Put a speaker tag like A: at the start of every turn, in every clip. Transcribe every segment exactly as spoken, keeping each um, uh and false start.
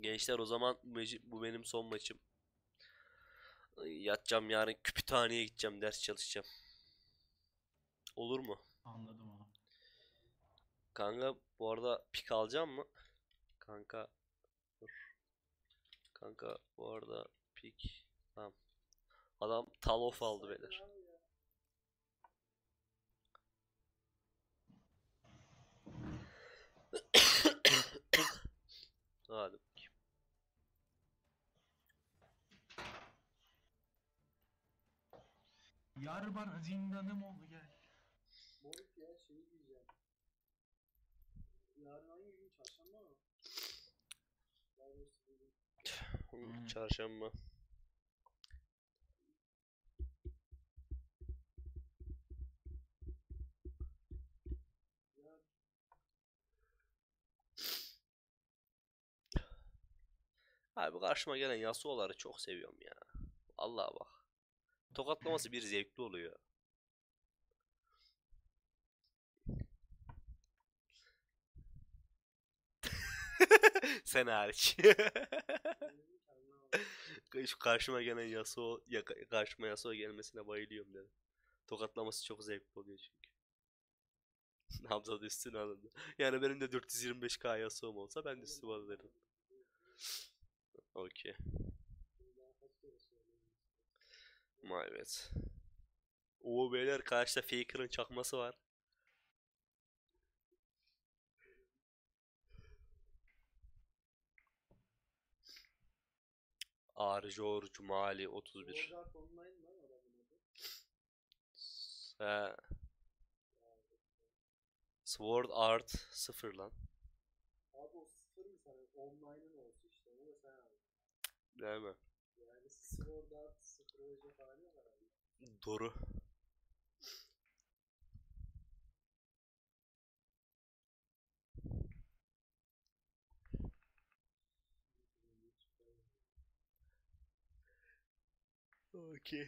A: Gençler o zaman bu, meci- bu benim son maçım. Yatacağım, yarın kütüphaneye gideceğim, ders çalışacağım. Olur mu?
B: Anladım abi.
A: Kanka bu arada pik alacağım mı? Kanka dur. Kanka bu arada pik. Tamam. Adam Talof aldı beyler. Hadi.
B: Yar bana zindanım ol gel.
C: Moruk ya şey diyeceğim. Yarın hangi gün? Çarşamba mı? Daha doğrusu bugün.
B: Aynen.
A: Çarşamba.
C: Ya
A: Abi karşıma gelen Yasuo'ları çok seviyorum ya. Vallahi bak. Tokatlaması bir zevkli oluyor. Sen hariç.
C: benim kendime aldım.
A: Şu karşıma gelen Yasuo, ya karşıma Yasuo gelmesine bayılıyorum dedim. Tokatlaması çok zevkli oluyor çünkü. Hamza da üstüne alındı. Yani benim de dört yüz yirmi beş K Yasuo'm olsa ben de
C: Oğlum
A: üstüme alırım.
C: bilmiyorum.
A: Okey.
C: Bunu daha kaç kere söyledim.
A: Evet. Oo beyler, karşıda Faker'ın çakması var. Ağrı George Mali otuz bir.
C: Sword Art Online lan adamın adı.
A: He. Sword Art sıfır lan.
C: Abi o sıfır mı sana? Online'ın olsun işte. Onu da sen al.
A: Değil mi?
C: Yani Sword Art sıfır olacak hali yok herhalde.
A: Doğru. Okey.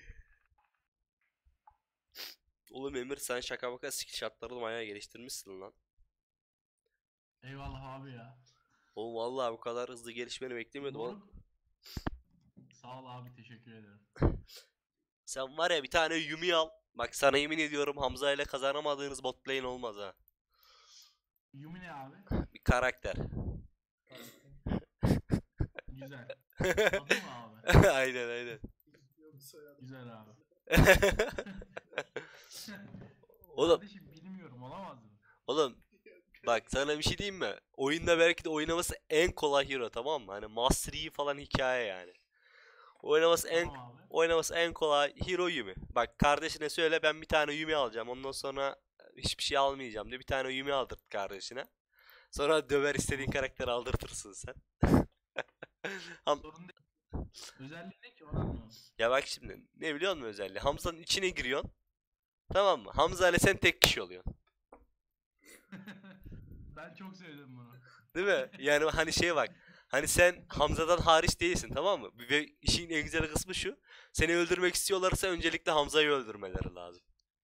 A: Oğlum Emir, sen şaka maka skill shot'ları bayağı geliştirmişsin lan.
B: Eyvallah abi ya.
A: Oğlum vallahi bu kadar hızlı gelişmeni beklemiyordum oğlum.
B: Moruk. Sağ ol abi, teşekkür ederim.
A: Sen var ya, bir tane Yumi al. Bak sana yemin ediyorum, Hamza ile kazanamadığınız bot lane olmaz ha.
B: Yumi ne abi?
A: Bir karakter.
C: Karakter.
B: Güzel. Adı mı abi?
A: Aynen aynen.
C: Yok soyadı.
B: Güzel abi.
A: Oğlum,
B: Kardeşim bilmiyorum, olamaz mı?
A: oğlum bak sana bir şey diyeyim mi? Oyunda belki de oynaması en kolay hero, tamam mı? Hani Master Yi falan hikaye yani. Oynaması en
B: Tamam abi.
A: oynaması en kolay hero Yumi. Bak kardeşine söyle, ben bir tane Yumi alacağım. Ondan sonra hiçbir şey almayacağım de bir tane Yumi aldırt kardeşine. Sonra döver, istediğin
B: Tamam.
A: karakteri aldırtırsın sen. Ham
B: Sorun değil. Özelliği ne ki, onu anlamadım.
A: ya bak şimdi, ne biliyor musun özelliği? Hamza'nın içine giriyorsun. Tamam mı? Hamza ile sen tek kişi oluyorsun.
B: Ben çok sevdim bunu.
A: Değil mi? Yani hani şey bak. Hani sen Hamza'dan hariç değilsin, tamam mı? Ve işin en güzel kısmı şu. Seni öldürmek istiyorlarsa öncelikle Hamza'yı öldürmeleri lazım.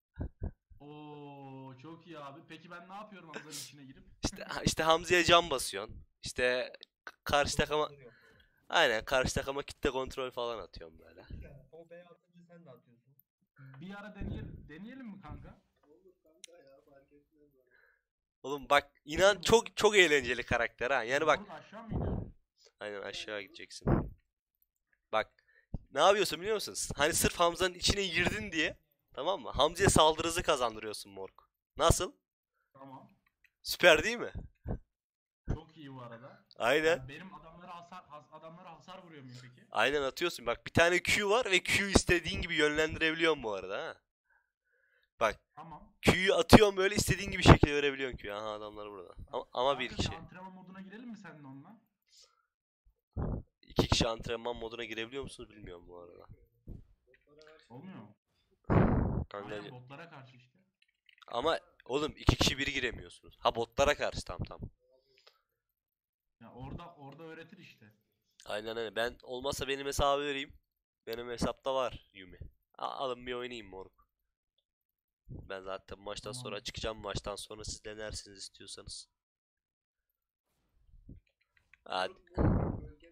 B: Oo, çok iyi abi. Peki ben ne yapıyorum Hamza'nın içine girip?
A: İşte işte Hamza'ya can basıyorsun. İşte k- karşı takıma,
C: Kontrolleri yok.
A: aynen, karşı takıma kitle kontrol falan atıyorum böyle.
C: Ya, o B atınca sen de atıyorsun.
B: Bir ara deneyelim, deneyelim mi kanka?
C: Olur kanka ya, fark etmez bana.
A: Oğlum bak, inan
B: Peki
A: çok çok eğlenceli karakter ha. Yani bak,
B: moruk aşağı mı iniyorum?
A: aynen aşağı gideceksin. Bak, ne yapıyorsun biliyor musun? Hani sırf Hamza'nın içine girdin diye, tamam mı? Hamza'ya saldırı hızı kazandırıyorsun moruk. Nasıl?
B: Tamam.
A: Süper değil mi?
B: Çok iyi bu arada.
A: Aynen.
B: Ya benim adamlara hasar has, adamlara hasar vuruyor muyum peki?
A: Aynen atıyorsun. Bak, bir tane Q var ve Q'yu istediğin gibi yönlendirebiliyorsun bu arada ha. Bak,
B: Tamam.
A: Q'yu atıyorsun, böyle istediğin gibi şekil verebiliyorsun Q'yu. Aha, adamlar burada. Ama, ama bir
B: Kanka bir
A: kişi.
B: antrenman moduna girelim mi seninle onunla?
A: İki kişi antrenman moduna girebiliyor musunuz bilmiyorum bu arada.
C: Botlara karşı
B: Olmuyor
C: giremiyor.
B: mu?
A: Kanka,
B: Aynen, botlara karşı işte.
A: ama oğlum iki kişi biri giremiyorsunuz. Ha, botlara karşı, tam tam.
B: Ya orada orada öğretir işte.
A: Aynen aynen. Ben olmazsa benim hesabı vereyim. Benim hesapta var Yumi. A- alın bir oynayayım moruk. Ben zaten maçtan sonra
B: Tamam.
A: çıkacağım. Maçtan sonra siz denersiniz istiyorsanız. Hadi.
C: Moruk bu bölge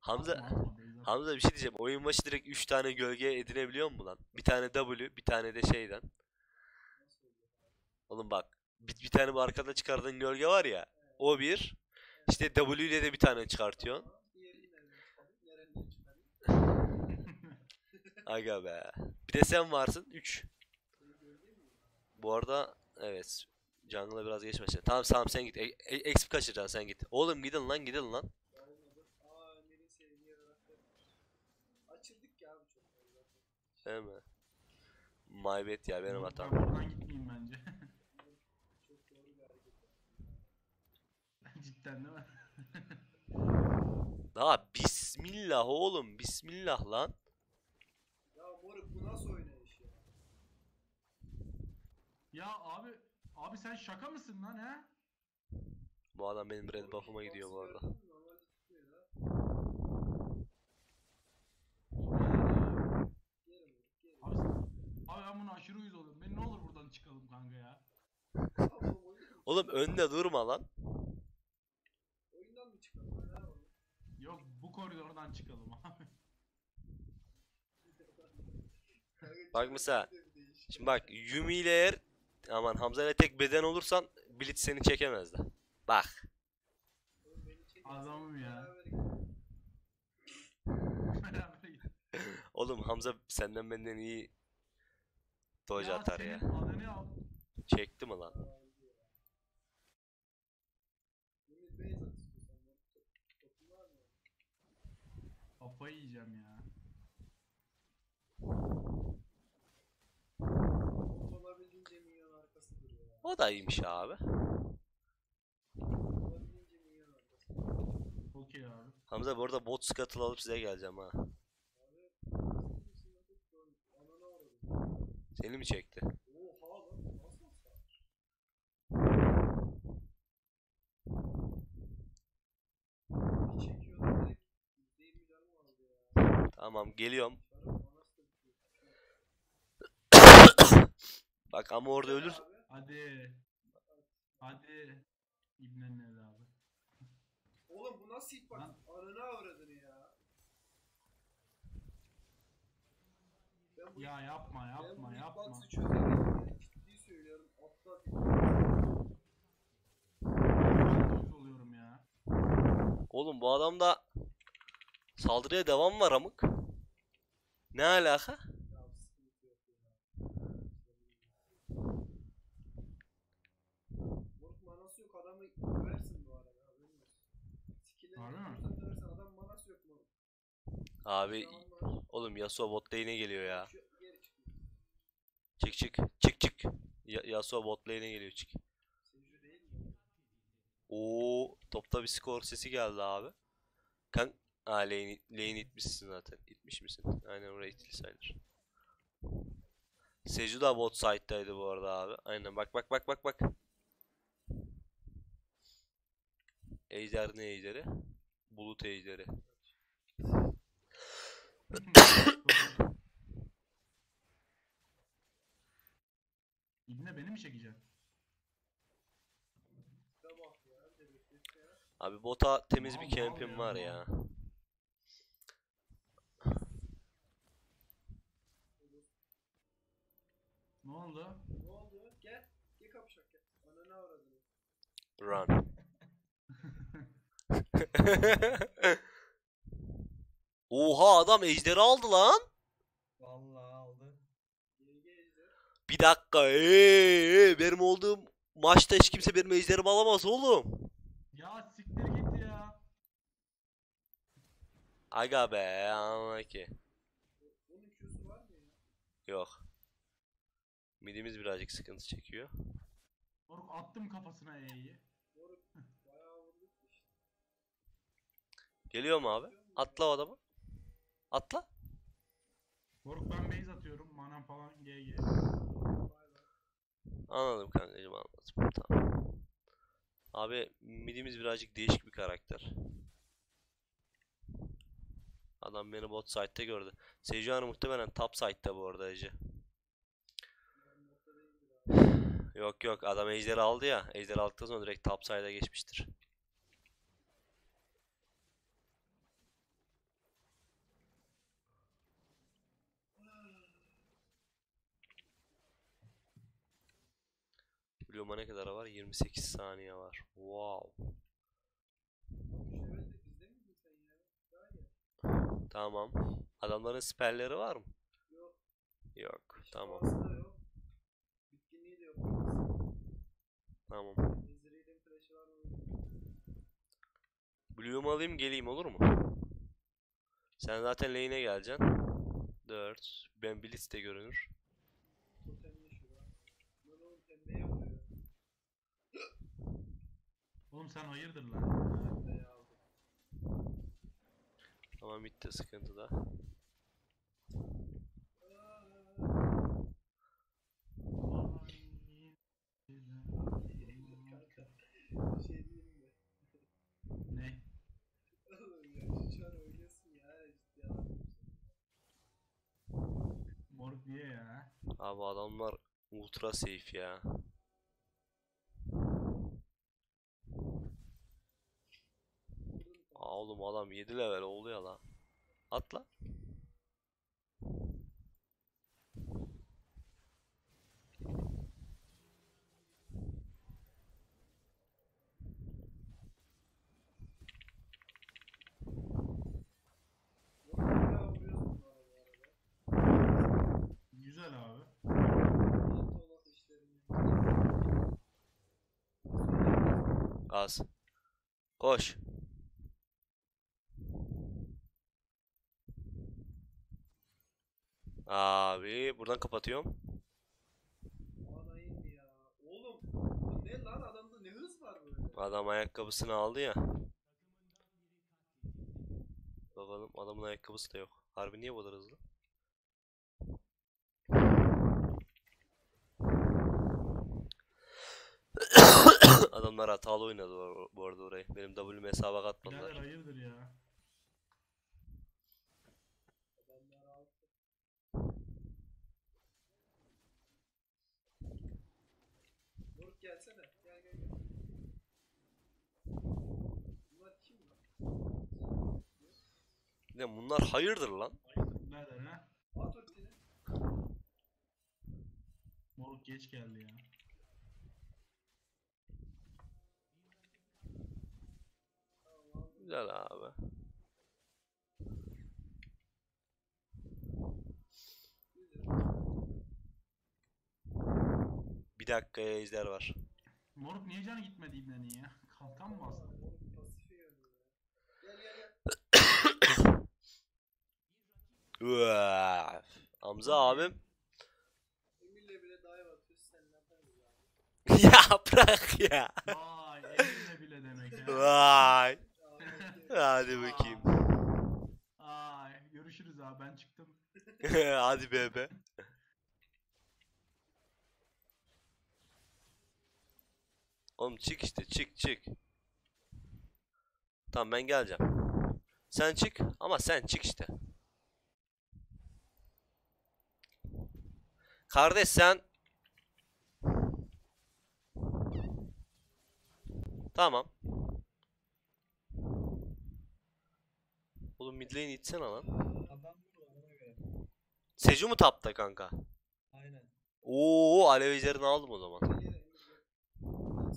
A: Hamza
B: Atma atma base atma.
A: Hamza bir şey diyeceğim. Oyun başı direkt üç tane gölge edinebiliyor mu lan? Bir tane W, bir tane de şeyden. Oğlum bak. Bir, bir tane bu arkada çıkardığın gölge var ya. O bir. İşte W ile de bir tane çıkartıyorsun.
C: Diğerini nereden çıkarayım? Nereden çıkarayım?
A: Aga be. Bir de sen varsın. üç.
C: Seni gördün mü?
A: Bu arada evet. Jungle'a biraz geç başladı. Tamam tamam sen git. E, e, exp kaçıracaksın sen git. Oğlum gidin lan gidin lan.
C: Ya olmadı. Aa Ömer'in sevdiği karakter. Açırdık ya abi çok fazla.
A: Değil mi? My bad ya benim
B: Moruk,
A: hatam.
B: ben buradan gitmeyeyim bence.
C: Çok doğru bir hareket.
B: Cidden değil mi?
A: Daha bismillah oğlum. Bismillah lan.
C: Ya moruk bu nasıl oynayış ya?
B: Ya abi abi sen şaka mısın lan he?
A: Bu adam benim red
C: Moruk,
A: buff'ıma gidiyor bu
C: hitbox'ı
A: arada.
C: gördün mü? Normalde tutmuyor da. Gelin moruk gelin.
B: Abi, abi ben buna aşırı uyuz oluyorum. Ben ne olur buradan çıkalım kanka ya.
C: Tamam oyun.
A: Oğlum önde durma lan.
C: Oyundan mı çıkalım? Ha, ne yapalım?
B: Yok bu koridordan çıkalım abi.
A: Bak mesela,
C: Bir de bir değişik.
A: Şimdi bak Yumi ile eğer aman Hamza ile tek beden olursan Blitz seni çekemezdi. Bak.
C: Oğlum beni çekin,
B: Adamım
C: sen
B: ya.
C: beraber gidelim.
B: Beraber git.
A: Oğlum Hamza senden benden iyi dodge atar ya.
B: Senin adını al.
A: Çekti mi lan?
C: Aa, iyi ya. Yeni base at istiyorsan. Top- Topun var mı?
B: Kafayı yiyeceğim ya.
C: Bot olabildiğince minyon arkası duruyor ya.
A: O da iyiymiş abi.
C: Olabildiğince minyon arkası.
B: Okey abi.
A: Hamza bu arada bot scuttle alıp size geleceğim ha.
C: Abi. Sen misin lan? Çok doğru. Anana uğradım.
A: Seni mi çekti?
C: Oha lan bu nasıl hasar? Bir çekiyorlar direkt yüzde yirmi canım vardı ya.
A: Tamam geliyorum.
C: Şarap manası da bitiyor.
A: Bak ama orada
C: Gel
A: ölür.
C: abi.
B: Hadi. Hadi. İbnen nerede abi?
C: Oğlum bu nasıl hitbox?
B: Lan.
C: Ananı avradını ya. Ben bu,
B: Ya yapma
C: ben bu
B: yapma yapma.
C: hitbox'ı çözemedim ya. Ciddi söylüyorum. Aptal hitbox.
B: Ben de uyuz oluyorum ya.
A: Oğlum bu adamda saldırıya devam var amık. Ne alaka?
C: Ya sıkıntı yok ya. Moruk manası yok adamı döversin bu arada haberin olsun. Skill'e
B: Harbi mi?
C: vurursan döversin adam manası yok moruk.
A: Abi
C: Şu an var.
A: oğlum Yasuo bot lane'e geliyor ya.
C: Şu geri çık.
A: Çık çık. Çık çık. Ya Yasuo bot lane'e geliyor çık.
C: Seju değil mi?
A: Oo, topta bir skor sesi geldi abi. Kan Aa, lane, lane itmişsin zaten. İtmiş misin? Aynen oraya itili sayılır. Seju da bot side'daydı bu arada abi. Aynen bak bak bak bak bak. Ejder ne ejderi? Bulut ejderi.
B: İbne beni mi çekeceksin?
C: Şuna bak ya. Bir de beklet ya.
A: Abi bota temiz
B: Mal,
A: bir
B: mal
A: camp'im
B: ya,
A: var
B: mal.
A: ya.
B: Ne oldu?
C: Ne oldu? Gel. Gel kapışak gel. Ananı avradını.
A: Run. Oha adam ejderi aldı lan.
C: Vallahi aldı. G G ejder.
A: Bir dakika. Ee, benim olduğum maçta hiç kimse benim ejderimi alamaz oğlum.
B: Ya siktir git ya.
A: Aga be anla ki.
C: Onun Q'su var mı ya?
A: Yok. Midimiz birazcık sıkıntı çekiyor.
B: Moruk attım kafasına E'yi.
C: Moruk bayağı vurduk işte.
A: Geliyor mu abi? Atla o adamı. Atla.
B: Moruk ben base atıyorum. Manam falan G G.
C: Bay bay.
A: Anladım kankacım anladım. Tamam. Abi midimiz birazcık değişik bir karakter. Adam beni bot side'de gördü. Sejuani muhtemelen top side'da bu arada Ece.
C: Ben nokta değildir abi.
A: Yok yok adam ejderi aldı ya. Ejderi aldıktan sonra direkt top side'a geçmiştir. Bloom'a ne kadar var? yirmi sekiz saniye var. Wow.
C: Evet de bizde miydin sen ya? Daha iyi.
A: Tamam. Adamların siperleri var mı?
C: Yok.
A: Yok. Tamam.
C: Şifası da yok. Bitkinliği de yok.
A: Tamam.
C: Ezreal'in flash'ı var mı?
A: Bloom'u alayım geleyim olur mu? Sen zaten lane'e geleceksin. dört. Ben Blitz de görünür.
C: Totemli şu var. Lan oğlum pembeye vuruyor.
B: Oğlum sen hayırdır lan?
C: Pembeye aldım.
A: Tamam bitti sıkıntı da.
C: Kanka. Bir şey diyeyim mi?
B: Ne?
C: Oğlum ya şu an oynuyorsun ya. Ciddi anlamda.
B: Moruk niye ya?
A: Abi adamlar ultra safe ya. Aa, oğlum adam yedi level oldu ya la. Atla.
C: Bayağı vuruyorsun bu arada.
B: Güzel abi.
C: Pantolon işlerini.
A: Az. Koş. Abi buradan kapatıyorum.
C: Ana indi ya. Oğlum bu ne lan, adamda ne hız var böyle.
A: Adam ayakkabısını aldı ya. Bakalım adamın ayakkabısı da yok. Harbi niye bu kadar hızlı? Adamlar hatalı oynadı bu- bu arada orayı. Benim W'm hesaba
B: Birader
A: katmadılar.
B: hayırdır ya?
C: Adamlar altı. Moruk gelsene. Gel gel gel. Bunlar kim lan?
A: Ne bunlar hayırdır lan?
B: Birader ha?
C: At ultini.
B: Moruk geç geldi ya.
C: Tamam aldım.
A: Güzel abi.
C: Güzel.
A: Bir dakikaya ejder var.
B: Moruk niye canı gitmedi ibnenin ya? Kalkan mı bastı?
C: Moruk pasifi yönlü ya. Gel gel gel.
A: Üaf. Hamza abim.
C: Emir'le bile dive atıyoruz, sen ne yaparsın abi?
A: Ya bırak ya.
B: Vay elinle bile demek ya.
A: Vay.
C: Ahmet
A: Hadi bakayım.
B: Ay görüşürüz abi ben çıktım.
A: Hadi bebe. Oğlum çık işte çık çık. Tamam ben geleceğim. Sen çık ama sen çık işte. Kardeş sen. Tamam. Oğlum mid lane itsene lan.
C: adam vurdu ona göre.
A: Seju mu tapta kanka?
C: Aynen.
A: Oo alev ejderini aldım o zaman.
C: Gel gel Emir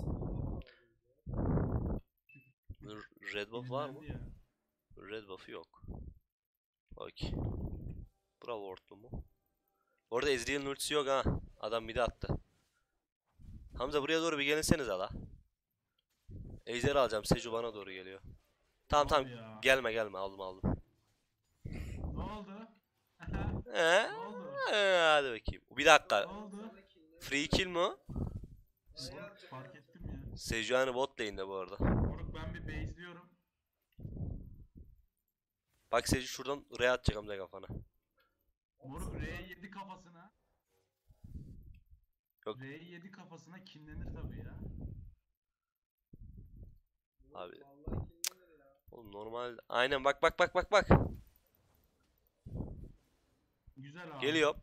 C: gel.
A: R- Red buff var mı?
B: Yenilendi ya.
A: Red buff'ı yok. Bak. Bravo ortlu mu? Orada Ezreal'in ultisi yok ha. Adam mid'e attı. Hamza buraya doğru bir gelinseniz ala. Ejder'i alacağım. Seju bana doğru geliyor. Tamam
B: Ne
A: tamam.
B: oldu ya?
A: Gelme gelme aldım aldım.
B: Ne oldu?
A: Ee?
B: Ne oldu?
A: Ee, hadi bakayım. Bir
B: Ne
A: dakika.
B: oldu?
A: Free kill mu?
B: Moruk fark ettim ya.
A: Sejuani bot lane'de bu arada.
B: Moruk ben bir base'liyorum.
A: Bak Seju şuradan R atacak Hamza kafana.
B: Moruk R yedi kafasına.
A: Yok.
B: R yedi kafasına kinlenir tabii ya.
A: Abi.
C: Vallahi kimdenir ya.
A: Oğlum normal. Aynen bak bak bak bak bak.
B: Güzel abi.
A: Geliyor.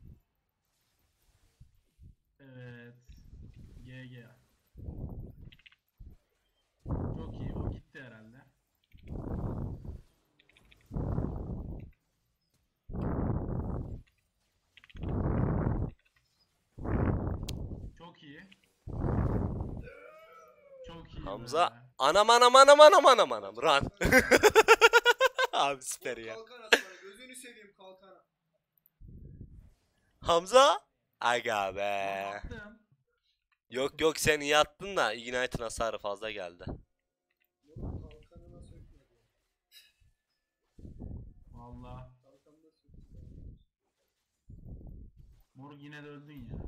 B: Evet. G G. Çok iyi. O gitti herhalde. Çok iyi.
A: Hamza.
B: be.
A: Anam anam anam anam anam anam. Run. Abi süper
C: Oğlum
A: ya.
C: kalkan at bana. Gözünü seveyim kalkana.
A: Hamza. Aga
B: Lan
A: be.
B: attım.
A: Yok yok sen iyi attın da Ignite'ın hasarı fazla geldi.
C: Oğlum kalkanına sökmedi.
B: Valla.
C: Kalkanına sökmedi.
B: Moruk yine de öldün ya.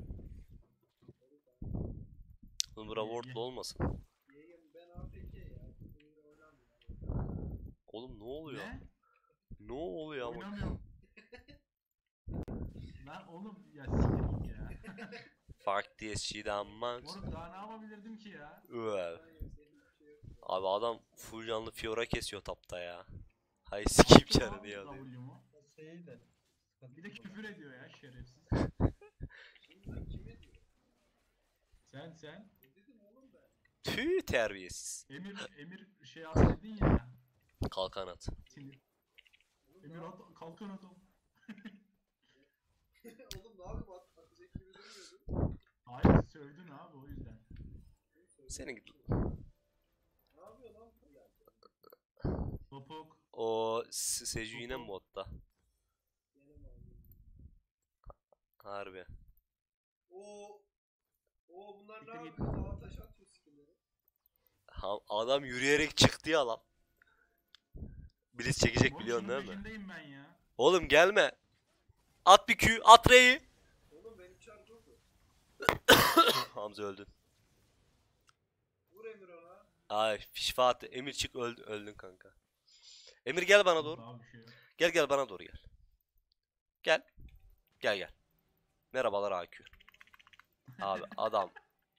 A: Oğlum bura
B: İyi, iyi.
A: wardlu olmasın.
C: Yengem ben A F K ya. Buyur oynamıyorum.
A: Oğlum ne oluyor?
B: Ne?
A: Ne oluyor ama?
B: Oynamıyorum. Lan oğlum ya siktir git ya.
A: Fuck this shit amman.
B: Moruk daha ne yapabilirdim ki ya?
A: Öv.
C: Ben yok, senin bir şey yok.
A: Abi adam full canlı Fiora kesiyor tapta ya. Hay sikeyim
B: Attım
A: canını
B: abi
A: ya diyor.
B: W'mu.
D: Şeyi de.
B: Bir de küfür ediyor ya şerefsiz.
C: Şimdi ben kime diyorum?
B: Sen sen.
C: Ne dedim oğlum ben?
A: Tüh terbiyesiz.
B: Emir Emir şey at dedin ya.
A: Kalkan at.
B: Sinir.
C: Oğlum
B: Emir
C: ne
B: at kalkan adam.
C: Oğlum ne yapayım at, atacak gibi durmuyordun.
B: Hayır sövdün abi o yüzden.
A: Senin gibi.
C: Ne yapıyor lan bu ya?
B: Topuk.
A: O Se- Seju yine mi botta?
C: Gene mi aldın?
A: Harbi.
C: Oo. Oo bunlar ne
B: Siktir git.
C: yapıyor? Dağa taş atıyor skillleri.
A: Ha- adam yürüyerek çıktı ya lan. Blitz çekecek
B: Moruk
A: biliyorsun
B: şunun
A: değil mi?
B: peşindeyim ben ya.
A: Oğlum gelme. At bir Q, at R'yi.
C: Oğlum benim çar çok mu?
A: Hamza öldün.
C: Vur Emir ona.
A: Ay şifa attı. Emir çık öldü, öldün kanka. Emir gel bana doğru.
B: Daha bir şey yok.
A: Gel gel bana doğru gel. Gel. Gel gel. Merhabalar A Q. Abi adam.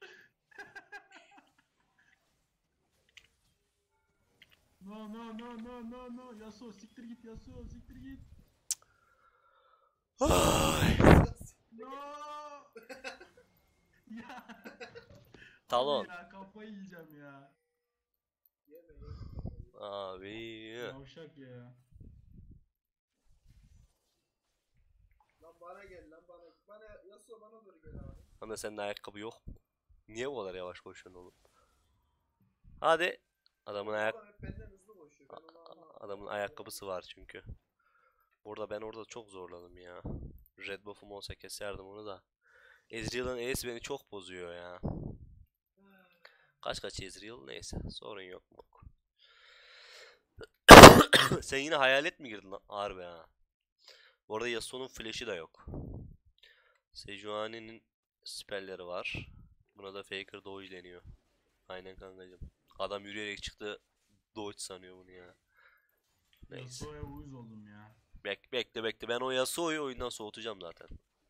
B: No no no no no no Yasuo siktir git Yasuo siktir git.
A: Ay.
B: No. Ya.
A: Talon.
B: Abi ya kafayı yiyeceğim ya.
C: Yeme yeme.
A: Abi.
B: Yavşak ya.
C: Lan bana gel lan bana. Bana Yasuo bana doğru gel abi.
A: Ama senin ayakkabı yok mu? Niye bu kadar yavaş koşuyorsun oğlum? Hadi. Adamın ayak
C: Adam hep benden hızlı koşuyor. Ben onu anlamadım.
A: adamın ayakkabısı var çünkü. Burada ben orada çok zorladım ya. Red buff'um olsa keserdim onu da. Ezreal'ın E'si beni çok bozuyor ya. Kaç kaç Ezreal? Neyse. Sorun yok mu? Sen yine hayalet mi girdin lan? Harbi ha. Bu arada Yasuo'nun flash'i de yok. Sejuani'nin spellleri var. Buna da Faker Dodge deniyor. Aynen kankacım. Adam yürüyerek çıktı. Dodge sanıyor bunu ya. Neyse.
B: Yasuo'ya uyuz oldum ya.
A: Bek bekle bekle. Ben o Yasuo'yu oyundan soğutacağım zaten.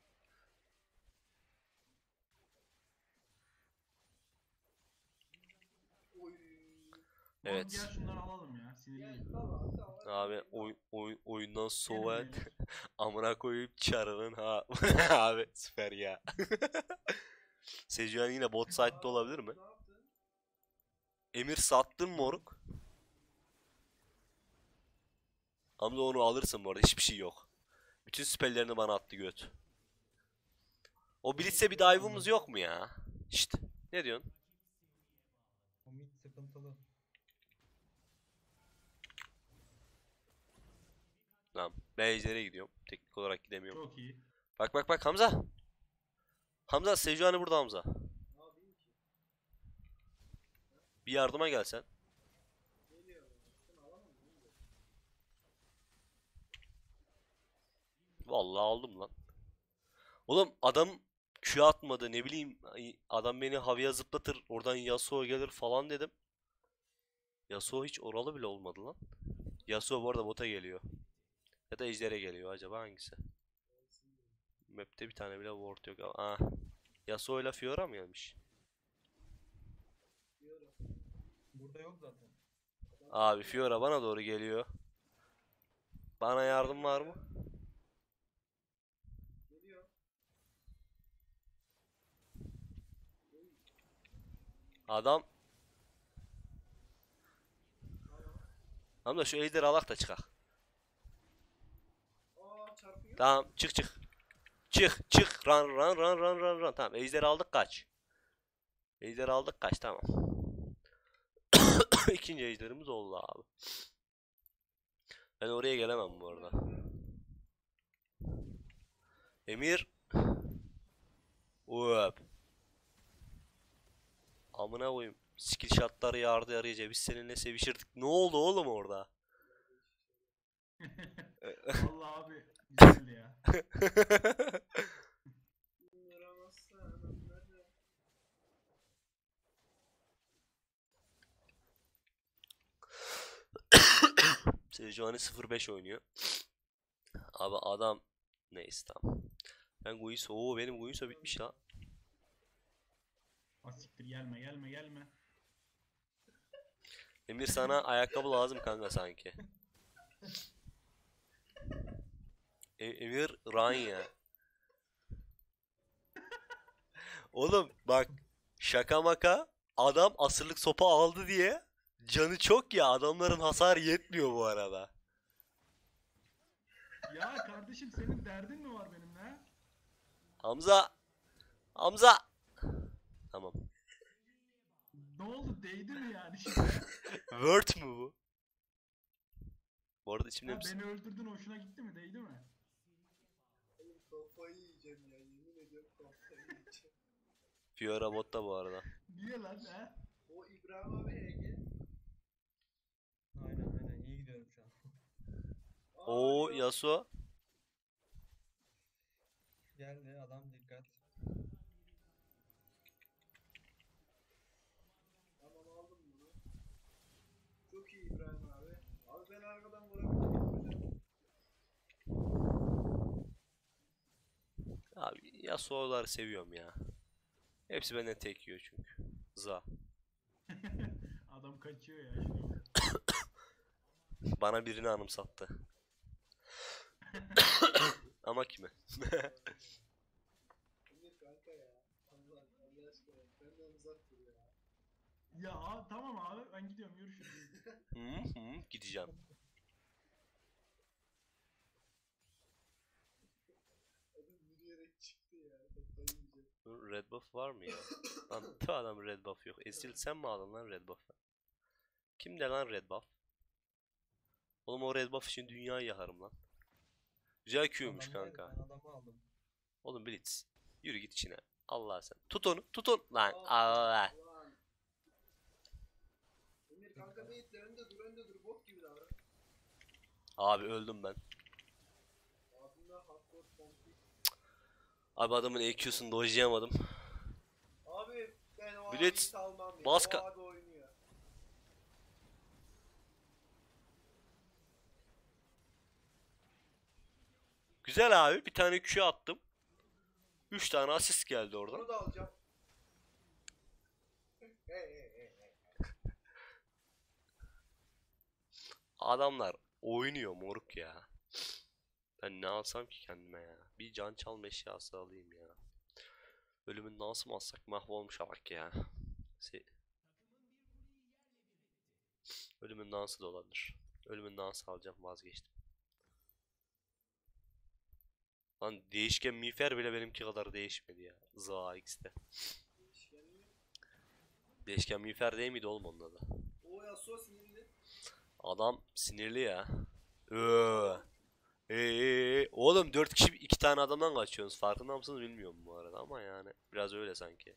C: Oy.
A: Evet.
B: Oğlum gel şunları alalım ya
C: Gel
B: sinirliyim.
C: tamam tamam.
A: Abi oy, oy, oyundan soğuyan
B: Gelin Emir.
A: amına koyup çarının ha. Abi süper ya. Sejuani yine bot side'da olabilir mi?
C: Ne yaptın?
A: Emir sattın moruk. Hamza onu alırsın bu arada. Hiçbir şey yok. Bütün spelllerini bana attı göt. O Blitz'e bir dive'ımız yok mu ya? İşte. Ne diyorsun?
D: O mid sıkıntılı.
A: Tamam. Ben ejder'e gidiyorum. Teknik olarak gidemiyorum.
B: Çok iyi.
A: Bak bak bak Hamza. Hamza Sejuani burada Hamza.
C: Ne yapayım ki?
A: Bir yardıma gelsen.
C: Geliyor. Sen alamam mı?
A: Vallahi aldım lan. Oğlum adam Q atmadı ne bileyim ay, adam beni havaya zıplatır oradan Yasuo gelir falan dedim. Yasuo hiç oralı bile olmadı lan. Yasuo bu arada bota geliyor. Ya da ejder'e geliyor acaba hangisi? Map'te bir tane bile ward yok. Aa. Yasuo ile Fiora mı gelmiş?
C: Diyorum.
D: Burada yok zaten.
A: Abi Fiora bana doğru geliyor. Bana yardım var mı?
C: Geliyor.
A: Adam. Hamza şu ejder'i alak da çıkak.
C: Aa çarpıyor.
A: Tamam çık çık. Çık çık run run run run run run. Tamam ejder'i aldık kaç. Ejder'i aldık kaç tamam. İkinci ejderimiz oldu abi. Ben oraya gelemem bu arada. Emir. Hop. Amına koyayım. Skill shot'lar yardı yarayacak. Biz seninle sevişirdik. Ne oldu oğlum orada?
B: Vallahi abi güzeldi ya.
C: Vuramazsan onları.
A: Sejuani sıfır beş oynuyor. Abi adam neyse tamam. Ben Guiso. Oo benim Guiso bitmiş la.
B: Asiktir gelme gelme gelme.
A: Emir sana ayakkabı lazım kanka sanki. E- Emir Ranya. Oğlum bak şaka maka adam asırlık sopa aldı diye canı çok ya adamların hasarı yetmiyor bu arada.
B: Ya kardeşim senin derdin mi var benimle?
A: Hamza Hamza tamam.
B: Ne oldu değdi mi yani şimdi?
A: Word mu bu? Bu arada içimde
B: Ha,
A: bir...
B: beni öldürdün hoşuna gitti mi değdi mi?
C: Oğlum kafayı yiyeceğim ya. Yemin ediyorum kafayı yiyeceğim.
A: Fiora botta bu arada.
B: Niye lan ha?
C: O İbrahim abi Ege.
D: Aynen aynen iyi gidiyorum şu an.
A: Oo
C: Aa,
A: Yasuo.
D: Geldi adam dikkat.
C: Tamam aldım bunu. Çok iyi İbrahim abi. Abi ben arkadan vurabilirim.
A: Abi Yasuo'ları seviyorum ya. Hepsi benden tek yiyor çünkü. Za.
B: Adam kaçıyor ya şimdi.
A: Bana birini anımsattı. Ama kime?
C: Emir kanka ya. Allah Allah aşkına. Benden uzak dur ya.
B: Ya a- tamam abi ben gidiyorum görüşürüz.
A: Hı hı gideceğim.
C: Adam yürüyerek çıktı ya. Kafayı yiyeceğim.
A: Red buff var mı ya? Lan tüh adam red buff yok. Esil sen mi aldın lan red buff'ı? Kimde lan red buff? Oğlum o red buff için dünyayı yakarım lan. Güzel Q'ymuş
D: Adamdaydı,
A: kanka.
D: ben adamı aldım.
A: Oğlum Blitz. Yürü git içine. Allah sen. Tut onu. Tut onu. Lan
C: Aa,
A: Allah.
C: ulan. Emir kanka değil de önde dur önde dur. Bok gibi davran.
A: Abi öldüm ben.
C: Abimler hardcore pompi.
A: Abi adamın E Q'sunu dojlayamadım.
C: Abi ben o
A: Blitz,
C: abiyi salmam ya.
A: Baska-
C: O abi oynuyor.
A: Güzel abi. Bir tane Q attım. Üç tane asist geldi oradan.
C: Onu da alacağım. Hey hey hey hey.
A: Adamlar oynuyor moruk ya. Ben ne alsam ki kendime ya. Bir can çalma eşyası alayım ya. Ölümün nasıl mı alsak mahvolmuş bak ya. Se- Ölümün dansı da olabilir. Ölümün dansı alacağım vazgeçtim. Lan değişken miğfer bile benimki kadar değişmedi ya. Za X'te.
C: Değişkenli.
A: Değişken miğfer değil miydi oğlum onun adı?
C: O Yasuo sinirli.
A: Adam sinirli ya. Öö. Eee, oğlum dört kişi iki tane adamdan kaçıyorsunuz. Farkında mısınız bilmiyorum bu arada ama yani biraz öyle sanki.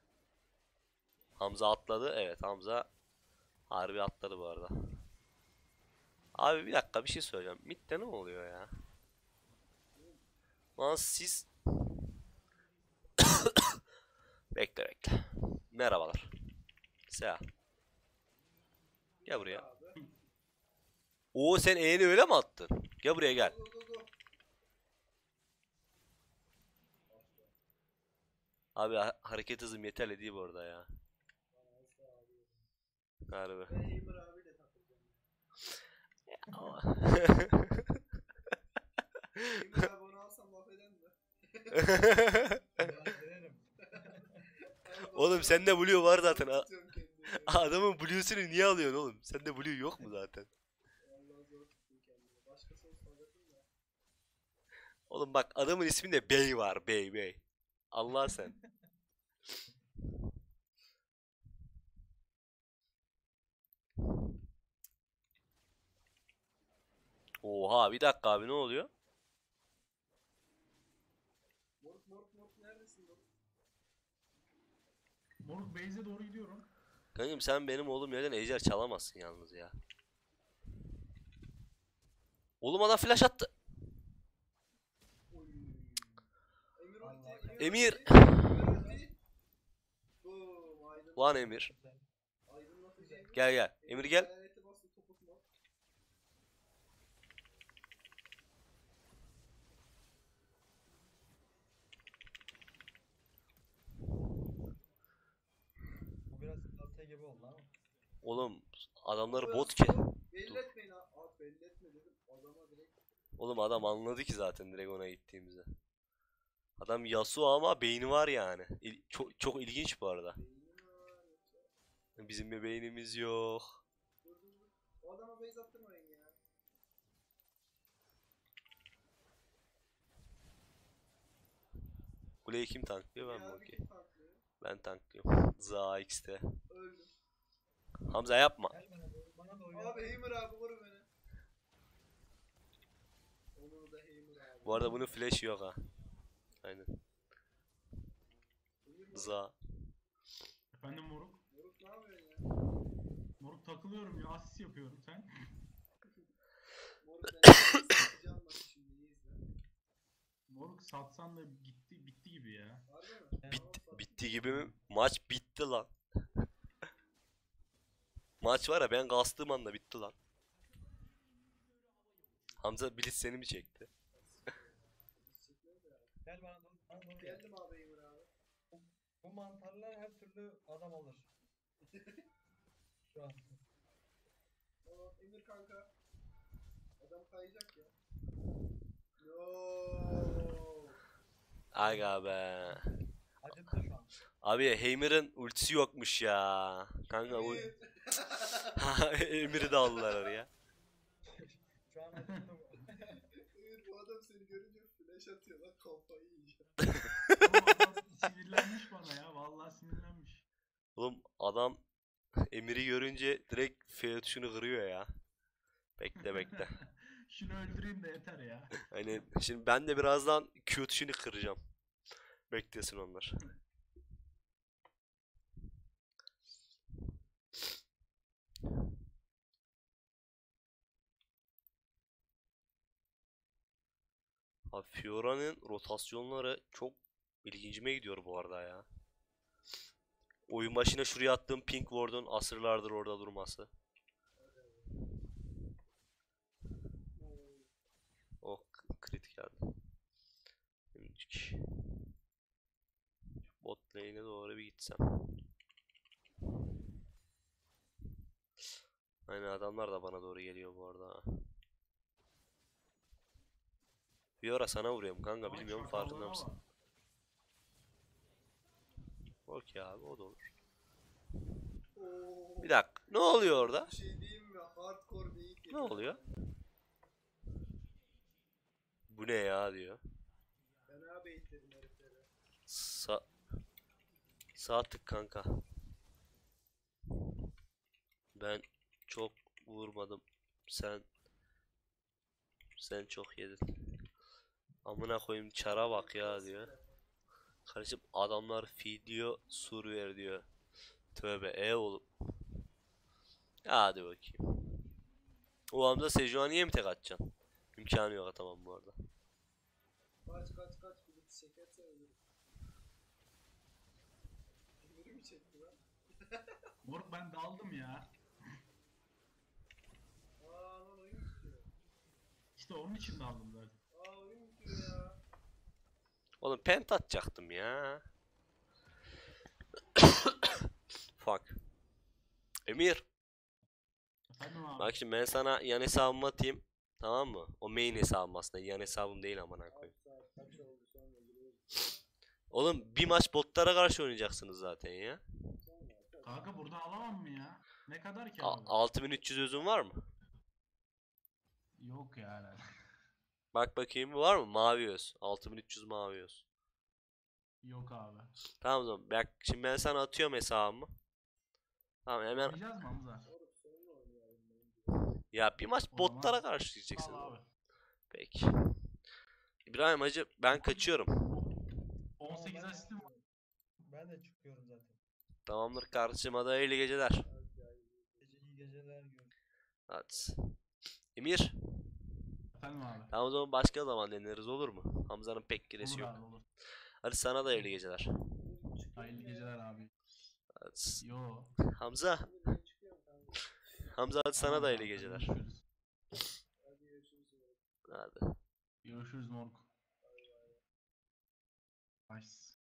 A: Hamza atladı. Evet Hamza harbi atladı bu arada. Abi bir dakika bir şey söyleyeceğim. Mid'de ne oluyor ya? Lan siz bekle bekle. Merhabalar. Seha. Gel buraya.
C: Abi.
A: Oo sen E'ni öyle mi attın? Gel buraya gel.
C: Go go go.
A: Abi ha- hareket hızım yeterli değil bu arada ya. Harbi.
C: Ben Emir abiyle takılacağım.
A: Ama-
C: Emir abi onu alsam laf eder mi?
D: Ben denerim.
A: Oğlum sende blue var zaten. A-
C: Tutuyorum kendimi.
A: Adamın blue'sunu niye alıyorsun oğlum? Sende blue yok mu zaten?
C: Vallahi zor tuttum kendimi. Başkası olsa alırdım da.
A: Oğlum bak adamın isminde Bey var. Bey Bey. Allah sen. Oha bir dakika abi ne oluyor?
C: Moruk moruk moruk neredesin moruk?
B: Moruk base'e doğru gidiyorum.
A: Kankam sen benim oğlum yerden ejder çalamazsın yalnız ya. Oğlum adam flash attı.
C: Oy. Emir
D: Allah.
C: ulti.
A: Emir.
C: ulti, Emir ulti. Boom. Aydın.
A: Lan Emir.
D: Güzel.
C: Aydınlatıcı Emir.
A: Gel gel. Emir gel.
C: Hayaleti bastı topuk mu?
D: Bu biraz kalite gibi oldu ama.
A: Oğlum adamları
C: Burası
A: bot ki.
C: Belli etmeyin ha. Abi belli etme dedim. Adama direkt.
A: Oğlum adam anladı ki zaten direkt ona gittiğimizde. Adam Yasuo ama beyni var yani. İl- çok çok ilginç bu arada.
C: Beynim var yoksa.
A: Bizim bir beynimiz yok.
C: Dur dur dur. O adama base attırmayın ya.
A: Kuleyi kim tanklıyor ben mi
C: Ya bir
A: okey.
C: kim tanklıyor?
A: Ben tanklıyorum. Za X'te.
C: Öldüm.
A: Hamza yapma.
D: Gel bana doğru. Bana doğru.
C: Abi
D: gel.
C: Heimer abi vur beni. Onu da Heimer abi.
A: Bu arada bunun flash'ı yok ha. Aynen.
C: Heimer mi?
A: Za.
B: Efendim moruk.
C: Moruk ne yapıyorsun ya?
B: Moruk takılıyorum ya. Asist yapıyorum sen.
C: Moruk ben satacağım maçı şimdi iyi izle.
B: Moruk satsan da gitti bitti gibi ya.
C: Harbi mi?
D: Gel.
A: Bitti, bitti gibi mi? Maç bitti lan. Maç var ya ben kastığım anda bitti lan. Hamza Blitz seni mi çekti?
D: Gel bana doğru. Bana doğru gel.
C: Geldim abi Heimer abi.
D: Bu mantarlar her türlü adam alır. Şu an.
C: O Emir kanka. Adam kayacak ya. Yo.
A: Aga be.
D: Acıttı şu an.
A: Abi Heimer'ın ultisi yokmuş ya. Kanka o
C: Emir.
A: Emir'i de aldılar oraya.
D: Şu an acıttı bu.
C: Emir bu adam seni görünce flash atıyor lan kafayı yiyeceğim.
B: Oğlum adam sinirlenmiş bana ya. Vallahi sinirlenmiş.
A: Oğlum adam Emir'i görünce direkt F tuşunu kırıyor ya. Bekle bekle.
B: Şunu öldüreyim de yeter ya.
A: Hani şimdi ben de birazdan Q tuşunu kıracağım. Beklesin onlar. Abi Fiora'nın rotasyonları çok ilgincime gidiyor bu arada ya. Oyun başına şuraya attığım Pink Ward'un asırlardır orada durması. Oh kritik geldi. Şimdilik bot lane'e doğru bir gitsem. Aynen adamlar da bana doğru geliyor bu arada. ha. Fiora sana vuruyorum kanka
B: Ay,
A: bilmiyorum
B: şakalara
A: farkında mısın?
B: bak.
A: Okey abi o da olur.
C: Oo.
A: Bir dakika ne oluyor orada?
C: Bir şey diyeyim mi? Hardcore bir ilk
A: Ne oluyor? Bu ne ya diyor.
C: Fena baitledim herifleri.
A: Sa Sağ tık kanka. Ben çok vurmadım. Sen sen çok yedin. Amına koyayım çara bak ya diyor. Kardeşim adamlar feed diyor, sur ver diyor. Tövbe e oğlum. Hadi bakayım. O anda Sejuani'ye mi tek atacaksın? İmkanı yok atamam bu arada.
C: Kaç kaç kaç bileti çekerse ölürüm. Emir'i mi çekti lan?
B: Moruk ben daldım ya.
C: Aa lan oyun bitiyor.
B: İşte onun için daldım zaten.
C: Aa oyun bitiyor ya.
A: Oğlum pent atacaktım ya. Fuck. Emir.
B: Efendim abi.
A: Bak şimdi ben sana yan hesabımı atayım. Tamam mı? O main hesabım aslında. Yan hesabım değil amına koyayım.
C: Kaç saat kaç oldu sonra giriyoruz.
A: Oğlum bir maç botlara karşı oynayacaksınız zaten ya.
C: Sonra kaç.
B: Kanka burada alamam mı ya? Ne kadar ki
A: A-
B: abi?
A: altı bin üç yüz özün var mı?
B: Yok yani.
A: Bak bakayım var mı? Mavi öz. altı bin üç yüz mavi öz.
B: Yok abi.
A: Tamam o zaman. Bak şimdi ben sana atıyorum hesabımı. Tamam hemen
B: Oynayacağız mı Hamza?
C: Moruk sonra
A: Ya bir maç
B: O
A: botlara
B: zaman
A: karşı diyeceksin.
B: al abi.
A: Peki. İbrahim Hacı ben kaçıyorum.
B: on sekiz
D: Tamam, ben de
B: asistim var.
D: çıkıyorum. Ben de çıkıyorum zaten.
A: Tamamdır kardeşim, hadi hayırlı geceler.
D: Gece iyi geceler görüşürüz.
A: Hadi. Emir.
B: Efendim abi.
A: Tamam, o zaman başka zaman deneriz, olur mu? Hamza'nın pek giresi
B: Olur
A: yok.
B: abi olur.
A: Hadi sana da hayırlı geceler.
B: Hayırlı geceler abi.
A: Hadi.
B: Yo.
A: Hamza.
C: Ben çıkıyorum kanka.
A: Hamza hadi sana
B: Tamam
A: da hayırlı
B: kanka,
A: geceler.
B: Görüşürüz.
C: Hadi görüşürüz.
A: Hadi.
B: Görüşürüz moruk. Nice.